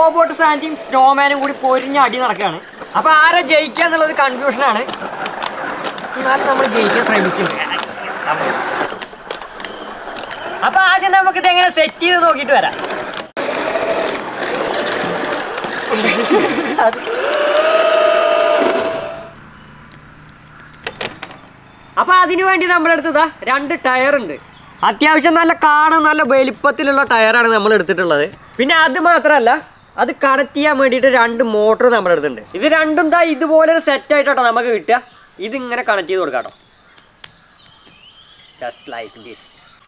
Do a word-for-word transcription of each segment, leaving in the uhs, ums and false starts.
Robot സാൻഡിയും സ്നോമാനും കൂടി പൊരിഞ്ഞ അടി നടക്കുകയാണ്. അപ്പോൾ ആരെ ജയിക്കുക എന്നുള്ളത് കൺഫ്യൂഷനാണ്. എന്നാലും നമ്മൾ ജയിക്കാൻ ശ്രമിക്കുന്നുണ്ട്. അപ്പോൾ ആദ്യം നമുക്കിത് എങ്ങനെ സെറ്റ് ചെയ്ത് നോക്കിയിട്ട് വരാം. അപ്പോൾ അതിനു വേണ്ടി നമ്മുടെ അടുത്ത് രണ്ട് ടയറുണ്ട്. അത്യാവശ്യം നല്ല കാണാൻ നല്ല വലിപ്പത്തിലുള്ള ടയറാണ് നമ്മൾ എടുത്തിട്ടുള്ളത്. പിന്നെ അത് മാത്രമല്ല, അത് കണക്ട് ചെയ്യാൻ വേണ്ടിയിട്ട് രണ്ട് മോട്ടർ നമ്മുടെ അടുത്തുണ്ട്. ഇത് രണ്ടും ദാ ഇതുപോലെ ഒരു സെറ്റ് ആയിട്ടോ നമുക്ക് കിട്ടുക. ഇതിങ്ങനെ കണക്ട് ചെയ്ത് കൊടുക്കാം കേട്ടോ. Just like this.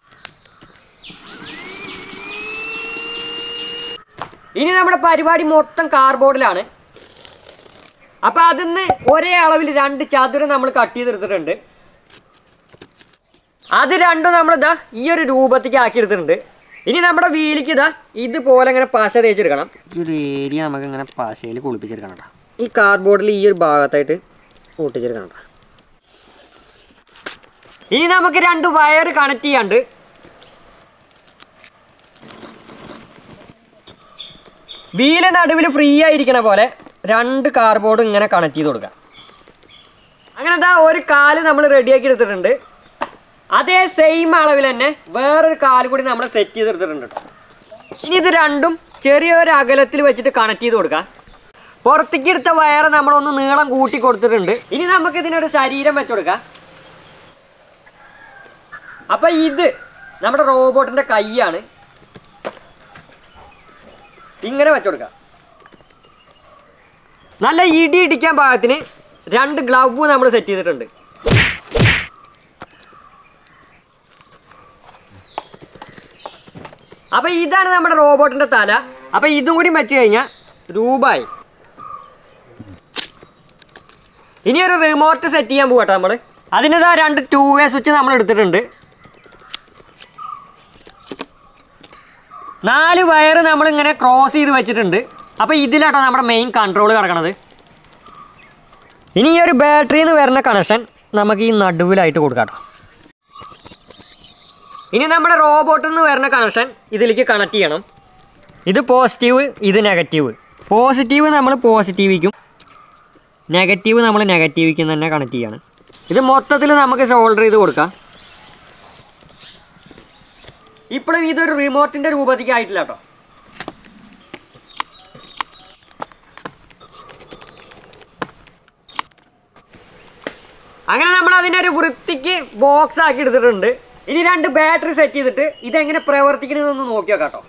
ഇനി നമ്മുടെ പരിപാടി മൊത്തം കാർബോർഡിലാണ്. അപ്പോൾ അതിന്ന് ഒരേ അളവിൽ രണ്ട് ചതുരം നമ്മൾ കട്ട് ചെയ്തെടുത്തിട്ടുണ്ട്. അത് രണ്ടും നമ്മളിതാ ഈ ഒരു രൂപത്തേക്ക് ആക്കി എടുത്തിട്ടുണ്ട്. ഇനി നമ്മുടെ വീലിക്ക് ഇതാ ഇതുപോലെ ഇങ്ങനെ പശ തേച്ചെടുക്കണം. ഈ ഒരു ഏരിയ നമുക്ക് ഇങ്ങനെ പശയിൽ കുളിപ്പിച്ചെടുക്കണം കേട്ടോ. ഈ കാർഡ്ബോർഡിൽ ഈ ഒരു ഭാഗത്തായിട്ട് കൂട്ടിച്ചെടുക്കണം കേട്ടോ. ഇനി നമുക്ക് രണ്ട് വയർ കണക്ട് ചെയ്യാണ്ട്. വീല് നടുവിൽ ഫ്രീ ആയിരിക്കണ പോലെ രണ്ട് കാർഡ്ബോർഡ് ഇങ്ങനെ കണക്ട് ചെയ്ത് കൊടുക്കാം. അങ്ങനെ എന്താ ഒരു കാല് നമ്മൾ റെഡിയാക്കി എടുത്തിട്ടുണ്ട്. അതേ സെയിം അളവിൽ തന്നെ വേറൊരു കാല് കൂടി നമ്മൾ സെറ്റ് ചെയ്തെടുത്തിട്ടുണ്ട് കേട്ടോ. ഇനി ഇത് രണ്ടും ചെറിയൊരു അകലത്തിൽ വെച്ചിട്ട് കണക്ട് ചെയ്ത് കൊടുക്കാം. പുറത്തേക്ക് എടുത്ത വയറ് നമ്മളൊന്ന് നീളം കൂട്ടി കൊടുത്തിട്ടുണ്ട്. ഇനി നമുക്ക് ഇതിനൊരു ശരീരം വെച്ച് കൊടുക്കാം. അപ്പം ഇത് നമ്മുടെ റോബോട്ടിൻ്റെ കൈയാണ്. ഇങ്ങനെ വെച്ച് കൊടുക്കാം. നല്ല ഇടി ഇടിക്കാൻ പാകത്തിന് രണ്ട് ഗ്ലൗവ് നമ്മൾ സെറ്റ് ചെയ്തിട്ടുണ്ട്. അപ്പോൾ ഇതാണ് നമ്മുടെ റോബോട്ടിൻ്റെ തല. അപ്പോൾ ഇതും കൂടി വെച്ച് കഴിഞ്ഞാൽ രൂപമായി. ഇനി ഒരു റിമോട്ട് സെറ്റ് ചെയ്യാൻ പോകട്ടെ നമ്മൾ. അതിനിതാ രണ്ട് ടു വേ സ്വിച്ച് നമ്മൾ എടുത്തിട്ടുണ്ട്. നാല് വയർ നമ്മളിങ്ങനെ ക്രോസ് ചെയ്ത് വെച്ചിട്ടുണ്ട്. അപ്പോൾ ഇതിലാട്ടോ നമ്മുടെ മെയിൻ കൺട്രോൾ കിടക്കണത്. ഇനി ഈ ഒരു ബാറ്ററിയിൽ നിന്ന് വരുന്ന കണക്ഷൻ നമുക്ക് ഈ നടുവിലായിട്ട് കൊടുക്കാം കേട്ടോ. ഇനി നമ്മുടെ റോബോട്ടിൽ നിന്ന് വരുന്ന കണക്ഷൻ ഇതിലേക്ക് കണക്ട് ചെയ്യണം. ഇത് പോസിറ്റീവ്, ഇത് നെഗറ്റീവ്. പോസിറ്റീവ് നമ്മൾ പോസിറ്റീവിക്കും, നെഗറ്റീവ് നമ്മൾ നെഗറ്റീവിക്കും തന്നെ കണക്ട് ചെയ്യണം. ഇത് മൊത്തത്തിൽ നമുക്ക് സോൾഡർ ചെയ്ത് കൊടുക്കാം. ഇപ്പോഴും ഇതൊരു റിമോട്ടിൻ്റെ രൂപത്തേക്ക് ആയിട്ടില്ല കേട്ടോ. അങ്ങനെ നമ്മൾ അതിനെ ഒരു വൃത്തിക്ക് ബോക്സ് ആക്കി എടുത്തിട്ടുണ്ട്. ഇനി രണ്ട് ബാറ്ററി സെറ്റ് ചെയ്തിട്ട് ഇതെങ്ങനെ പ്രവർത്തിക്കണമെന്നൊന്ന് നോക്കി നോക്കാം കേട്ടോ.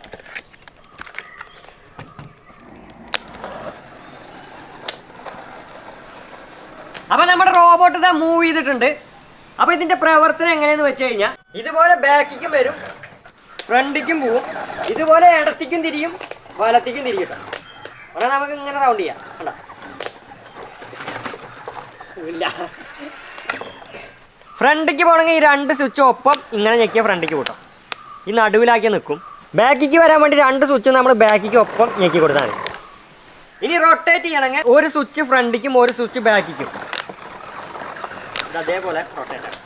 അപ്പം നമ്മുടെ റോബോട്ട് ഇതാ മൂവ് ചെയ്തിട്ടുണ്ട്. അപ്പോൾ ഇതിൻ്റെ പ്രവർത്തനം എങ്ങനെയെന്ന് വെച്ച് കഴിഞ്ഞാൽ ഇതുപോലെ ബാക്കിക്കും വരും, ഫ്രണ്ടിക്കും പോവും, ഇതുപോലെ ഇടത്തേക്കും തിരിയും, വലത്തേക്കും തിരിയും കേട്ടോ. അവിടെ നമുക്ക് ഇങ്ങനെ റൗണ്ട് ചെയ്യാം കണ്ടോ. ഇല്ല, ഫ്രണ്ടിക്ക് പോകണമെങ്കിൽ ഈ രണ്ട് സ്വിച്ച് ഒപ്പം ഇങ്ങനെ ഞെക്കിയ ഫ്രണ്ടിക്ക് കൂട്ടാം. ഈ നടുവിലാക്കി നിൽക്കും. ബാക്കിക്ക് വരാൻ വേണ്ടി രണ്ട് സ്വിച്ച് നമ്മൾ ബാക്കിക്ക് ഒപ്പം ഞെക്കി കൊടുത്താൽ മതി. ഇനി റൊട്ടേറ്റ് ചെയ്യണമെങ്കിൽ ഒരു സ്വിച്ച് ഫ്രണ്ടിക്കും ഒരു സ്വിച്ച് ബാക്കിക്കും. ഇത് അതേപോലെ റൊട്ടേറ്റ് ആണ്.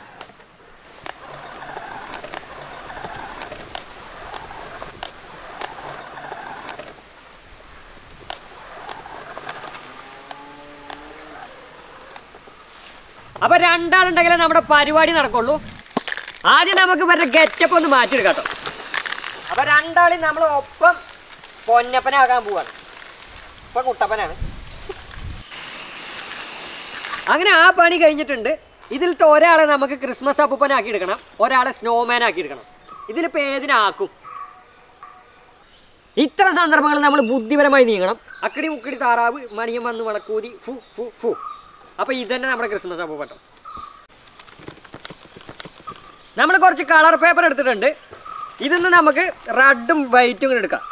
അപ്പോൾ രണ്ടാളുണ്ടെങ്കിലേ നമ്മുടെ പരിപാടി നടക്കുള്ളൂ. ആദ്യം നമുക്ക് ഇവരുടെ ഗെറ്റപ്പ് ഒന്ന് മാറ്റിയെടുക്കാം കേട്ടോ. അപ്പോൾ രണ്ടാളും നമ്മൾ ഒപ്പം പൊന്നപ്പനാകാൻ പോവാണ്. ഇപ്പം കുട്ടപ്പനാണ്. അങ്ങനെ ആ പണി കഴിഞ്ഞിട്ടുണ്ട്. ഇതിലത്തെ ഒരാളെ നമുക്ക് ക്രിസ്മസ് അപ്പൂപ്പനാക്കി എടുക്കണം, ഒരാളെ സ്നോമാൻ ആക്കി എടുക്കണം. ഇതിലിപ്പോൾ ഏതിനാക്കും? ഇത്തരം സന്ദർഭങ്ങൾ നമ്മൾ ബുദ്ധിപരമായി നീങ്ങണം. അക്കടി മുക്കടി താറാവ് മണിയം വന്ന് വളക്കൂതി ഫു ഫു ഫു. അപ്പോൾ ഇതന്നെ നമ്മുടെ ക്രിസ്മസ് അപ്പൂപ്പട്ടോ. നമ്മൾ കുറച്ച് കളർ പേപ്പർ എടുത്തിട്ടുണ്ട്. ഇതിന്ന് നമുക്ക് റെഡും വൈറ്റും കൂടെ എടുക്കാം.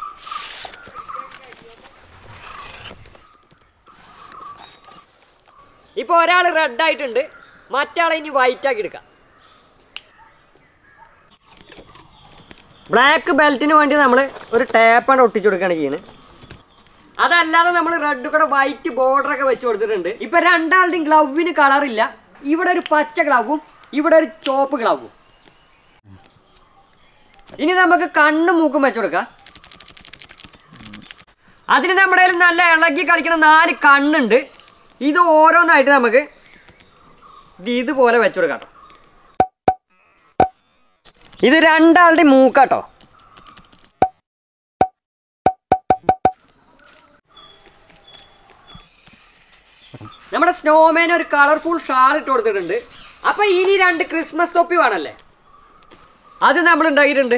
ഇപ്പോൾ ഒരാൾ റെഡ് ആയിട്ടുണ്ട്, മറ്റാളെ ഇനി വൈറ്റ് ആക്കി എടുക്കാം. ബ്ലാക്ക് ബെൽറ്റിന് വേണ്ടി നമ്മൾ ഒരു ടേപ്പാണ് ഒട്ടിച്ചു കൊടുക്കുകയാണ് ചെയ്യുന്നത്. അതല്ലാതെ നമ്മൾ റെഡ് കൂടെ വൈറ്റ് ബോർഡറൊക്കെ വെച്ച് കൊടുത്തിട്ടുണ്ട്. ഇപ്പം രണ്ടാളുടെയും ഗ്ലൗവിന് കളറില്ല. ഇവിടെ ഒരു പച്ച ഗ്ലൗവും ഇവിടെ ഒരു ചോപ്പ് ഗ്ലൗവും. ഇനി നമുക്ക് കണ്ണും മൂക്കും വെച്ച് കൊടുക്കാം. അതിന് നമ്മുടെ കയ്യിൽ നല്ല ഇളകി കളിക്കുന്ന നാല് കണ്ണുണ്ട്. ഇത് ഓരോന്നായിട്ട് നമുക്ക് ഇത് ഇതുപോലെ വെച്ചു കൊടുക്കാം കേട്ടോ. ഇത് രണ്ടാളുടെ മൂക്കാട്ടോ. നമ്മുടെ സ്നോമാൻ ഒരു കളർഫുൾ ഷാൾ ഇട്ട് കൊടുത്തിട്ടുണ്ട്. അപ്പൊ ഇനി രണ്ട് ക്രിസ്മസ് തൊപ്പി വേണമല്ലേ, അത് നമ്മൾ ഉണ്ടാക്കിയിട്ടുണ്ട്.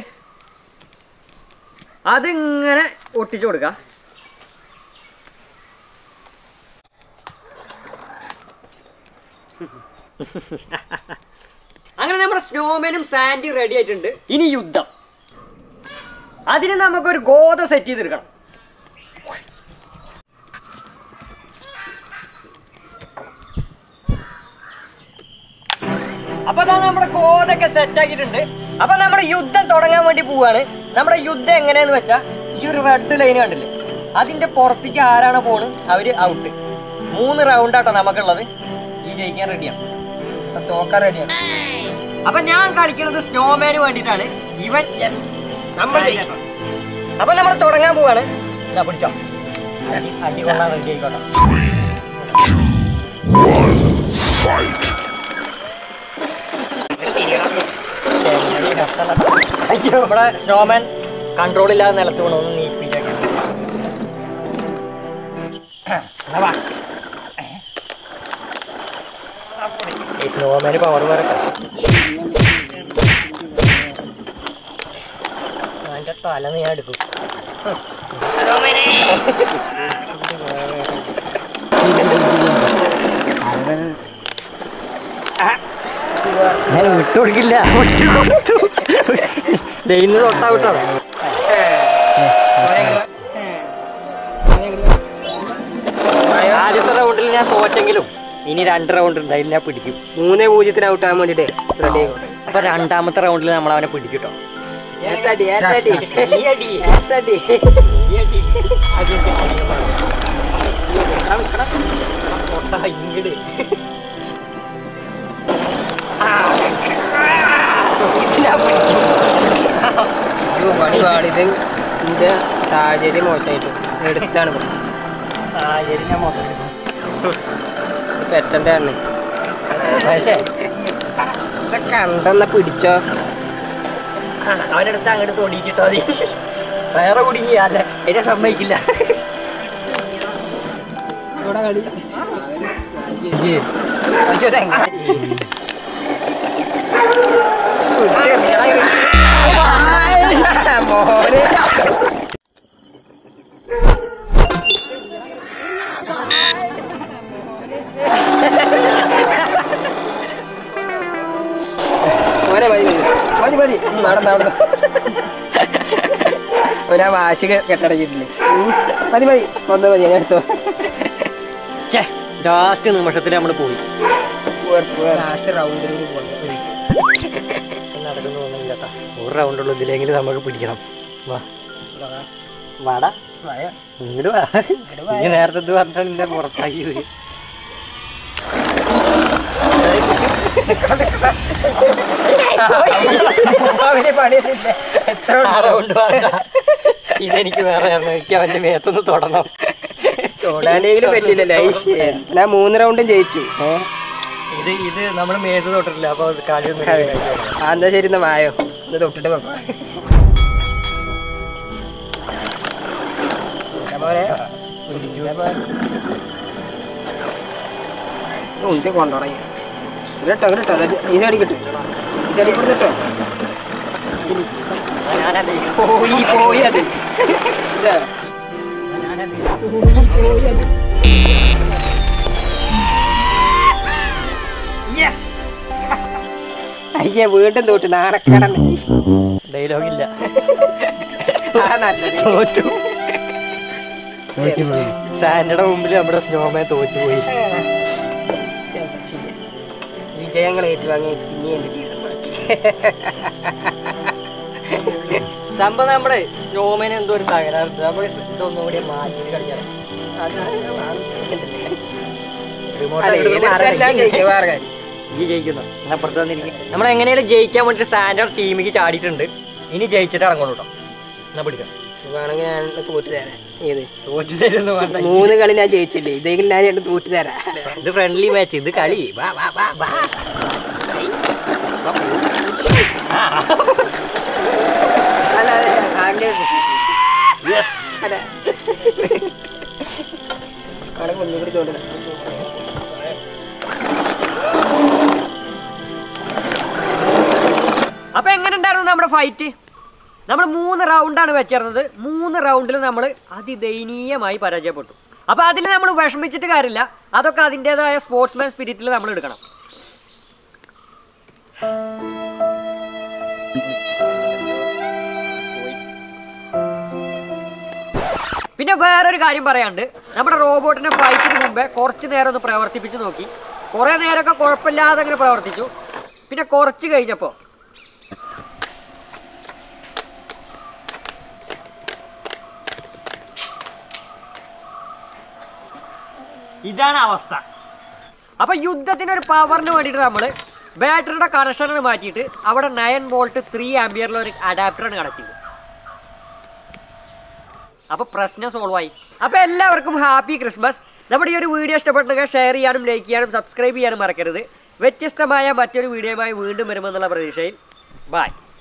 അതിങ്ങനെ ഒട്ടിച്ചു കൊടുക്കാം. അങ്ങനെ നമ്മുടെ സ്നോമാനും സാൻഡി റെഡി ആയിട്ടുണ്ട്. ഇനി യുദ്ധം. അതിന് നമുക്കൊരു ഗോത സെറ്റ് ചെയ്തെടുക്കണം. അപ്പൊ നമ്മുടെ ഗോതൊക്കെ സെറ്റ് ആക്കിയിട്ടുണ്ട്. അപ്പൊ നമ്മുടെ യുദ്ധം തുടങ്ങാൻ വേണ്ടി പോവാണ്. നമ്മുടെ യുദ്ധം എങ്ങനെയാന്ന് വെച്ചാൽ ഈ ഒരു റെഡ് ലൈൻ കണ്ടില്ലേ, അതിന്റെ പുറത്തേക്ക് ആരാണ് പോണ് അവര് ഔട്ട്. മൂന്ന് റൗണ്ടാട്ടോ നമുക്കുള്ളത്. ഈ ജയിക്കാൻ റെഡിയാണ്, തോക്കാൻ റെഡിയാണ്. അപ്പൊ ഞാൻ കളിക്കുന്നത് സ്നോമാന് വേണ്ടിയിട്ടാണ്. ഇവൻ യെസ് നമ്മൾ ജയിക്കണം. അപ്പൊ നമ്മൾ തുടങ്ങാൻ പോവാണ്. പിടിച്ചോ, അടി കൊള്ളാൻ റെഡി ആയിക്കോട്ടെ. അയ്യോ, നമ്മുടെ സ്നോമാൻ കൺട്രോൾ ഇല്ലാതെ നിലത്ത് വീണു. ഒന്ന് നീപ്പിക്കാൻ സ്നോമാന് പവർ വരട്ടെ. അതിന്റെ തല നീ എടുക്കും. ഞാൻ വിട്ടു കൊടുക്കില്ല. ഡെയിന്ന് തൊട്ടാ വിട്ടോ. ആദ്യത്തെ റൗണ്ടിൽ ഞാൻ തോറ്റെങ്കിലും ഇനി രണ്ട് റൗണ്ട് ഉണ്ട്, അതിൽ ഞാൻ പിടിക്കും. മൂന്നേ പൂജ്യത്തിന് ഔട്ട് ആകാൻ വേണ്ടിട്ട് റെഡി ആയിക്കോട്ടെ. അപ്പൊ രണ്ടാമത്തെ റൗണ്ടിൽ നമ്മൾ അവനെ പിടിക്കട്ടോ. ഇങ്ങട് പണിപാടിത് എന്റെ സാഹചര്യം മോശമായിട്ട് എടുത്താണ്. സാഹചര്യം ഞാൻ മോശം പെറ്റൻ്റെ ആണ്. പക്ഷേ ഇതൊക്കെ കണ്ടെന്ന പിടിച്ചോ. അവനെടുത്ത് അങ്ങോട്ട് തൊടിയിട്ടോ മതി. വേറെ കുടുങ്ങിയല്ല, എന്നെ സമ്മതിക്കില്ല. ഇവിടെ കളി മോനെ മതി മതി നടന്ന അവിടെ ഒരാ വാശി കെട്ടടക്കിയിട്ടില്ലേ. മതി മതി വന്ന് മതി എടുത്തോ. ലാസ്റ്റ് നിമിഷത്തിൽ നമ്മൾ പോയി. ലാസ്റ്റ് റൗണ്ടിൽ നടക്കുന്നു തോന്നുന്നില്ല കേട്ടോ. ഒരു റൗണ്ടുള്ളൂ, ഇതിലെങ്കിലും നമുക്ക് പിടിക്കണം. വാ വാടാ, ഇങ്ങോട്ട് വാ. ഈ നേരത്തെ പറഞ്ഞിട്ടാണ് എന്നെ പുറത്താക്കിയത്. എത്ര റൗണ്ട് വേണ്ട, ഇതെനിക്ക് വേറെ എനിക്ക് അവന്റെ മേത്തൊന്ന് തൊടണം. തൊടാനെങ്കിലും പറ്റില്ലല്ലോ. ഞാൻ മൂന്ന് റൗണ്ടും ജയിച്ചു. ഇത് ഇത് നമ്മൾ മേത്ത് തൊട്ടിട്ടില്ല. അപ്പൊ കളിയൊന്നും എന്താ ശരി, എന്നാ വായോ ഇത് തൊട്ടിട്ട് വെക്കാം. കൊണ്ടുടങ്ങി കേട്ടോ കേട്ടോ. ഈ സൈഡിൽ കിട്ടും, ഈ സൈഡിൽ കൂടെ കേട്ടോ. പോയി പോയി അത് അയ്യ വീണ്ടും തോറ്റു. നാണക്കട ഡയലോഗില്ല. തോറ്റു. സാൻഡയുടെ മുമ്പിൽ നമ്മുടെ സ്നോമാൻ തോറ്റുപോയി. വിജയങ്ങൾ ഏറ്റുവാങ്ങി പിന്നെ എന്ത് ചെയ്യണം. സംഭവം നമ്മുടെ സ്നോമാൻ എന്തോ ഒരു തകരാറുണ്ട്. അപ്പൊ ഇതൊന്നും കൂടി മാറ്റി കളിക്കാം. ഈ ജയിക്കുന്നു. അപ്പുറത്ത് വന്നിരിക്കും. നമ്മൾ എങ്ങനെയാലും ജയിക്കാൻ വേണ്ടിട്ട് സാൻഡർ ടീമിക്ക് ചാടിയിട്ടുണ്ട്. ഇനി ജയിച്ചിട്ട് ഇറങ്ങുള്ളൂ കേട്ടോ. എന്നാ പിടിക്കാം. വേണമെങ്കിൽ ഞാൻ തോറ്റു തരാം. ഏത് തോറ്റു തരുന്നു വേണ്ട, മൂന്ന് കളി ഞാൻ ജയിച്ചില്ലേ, ഇതെങ്കിലും ഞാൻ രണ്ട് തോറ്റു തരാം. ഇത് ഫ്രണ്ട്ലി മാച്ച്, ഇത് കളി. വാ വാ വാ വാ. അല്ല അങ്ങനെ യെസ്. അല്ല അവിടെ കൊണ്ടുകൂടി തോന്നുന്നു. അപ്പൊ എങ്ങനെ ഉണ്ടായിരുന്നു നമ്മുടെ ഫൈറ്റ്? നമ്മൾ മൂന്ന് റൗണ്ടാണ് വെച്ചിരുന്നത്. മൂന്ന് റൗണ്ടിൽ നമ്മൾ അതിദയനീയമായി പരാജയപ്പെട്ടു. അപ്പോൾ അതിൽ നമ്മൾ വിഷമിച്ചിട്ട് കാര്യമില്ല, അതൊക്കെ അതിൻ്റെതായ സ്പോർട്സ്മാൻ സ്പിരിറ്റിൽ നമ്മൾ എടുക്കണം. പിന്നെ വേറൊരു കാര്യം പറയാണ്ട്, നമ്മുടെ റോബോട്ടിനെ ഫൈറ്റിന് മുമ്പേ കുറച്ച് നേരം ഒന്ന് പ്രവർത്തിപ്പിച്ച് നോക്കി. കുറേ നേരമൊക്കെ കുഴപ്പമില്ലാതെ അങ്ങനെ പ്രവർത്തിച്ചു. പിന്നെ കുറച്ച് കഴിഞ്ഞപ്പോൾ ഇതാണ് അവസ്ഥ. അപ്പോൾ യുദ്ധത്തിനൊരു പവറിന് വേണ്ടിയിട്ട് നമ്മൾ ബാറ്ററിയുടെ കണക്ഷനാണ് മാറ്റിയിട്ട് അവിടെ നയൻ വോൾട്ട് ത്രീ ആംബിയറിലുള്ള ഒരു അഡാപ്റ്ററാണ് കണക്ട്. അപ്പോൾ പ്രശ്നം സോൾവ് ആയി. അപ്പോൾ എല്ലാവർക്കും ഹാപ്പി ക്രിസ്മസ്. നമ്മുടെ ഈ ഒരു വീഡിയോ ഇഷ്ടപ്പെട്ടെങ്കിൽ ഷെയർ ചെയ്യാനും ലൈക്ക് ചെയ്യാനും സബ്സ്ക്രൈബ് ചെയ്യാനും മറക്കരുത്. വ്യത്യസ്തമായ മറ്റൊരു വീഡിയോയുമായി വീണ്ടും വരുമെന്നുള്ള പ്രതീക്ഷയിൽ ബൈ.